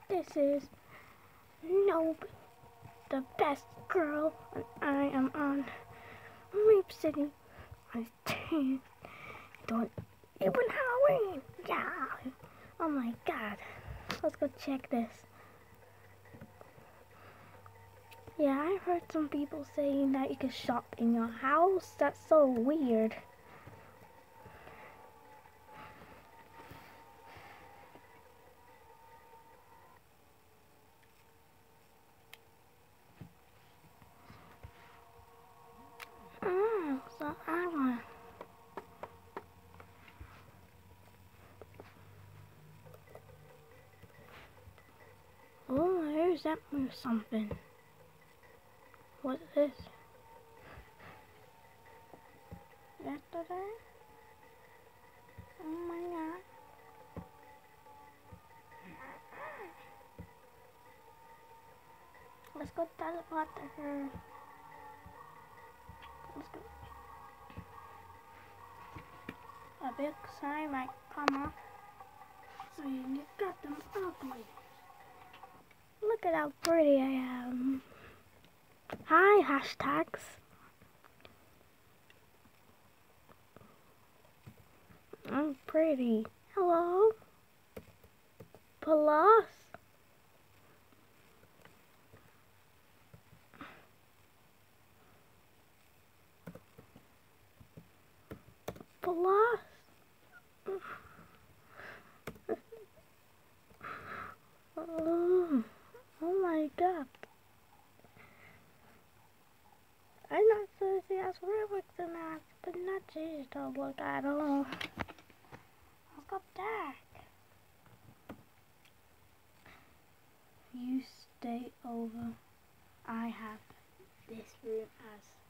This is Nope, the best girl, and I am on Rape City. I can't do it. Even Halloween. Yeah. Oh my god. Let's go check this. Yeah, I heard some people saying that you can shop in your house. That's so weird. Oh, so I want. Oh, here's that move something. What's this? Yesterday? Oh my god. Let's go teleport to her. Let's go. A big sign might come up saying you got them ugly. Look at how pretty I am. Hi, hashtags. I'm pretty. Hello? Plus. Plus. Oh my god. I'm not sure if that's Rubik's or not, but not Jesus don't look at all. Let's go back. You stay over. I have this room as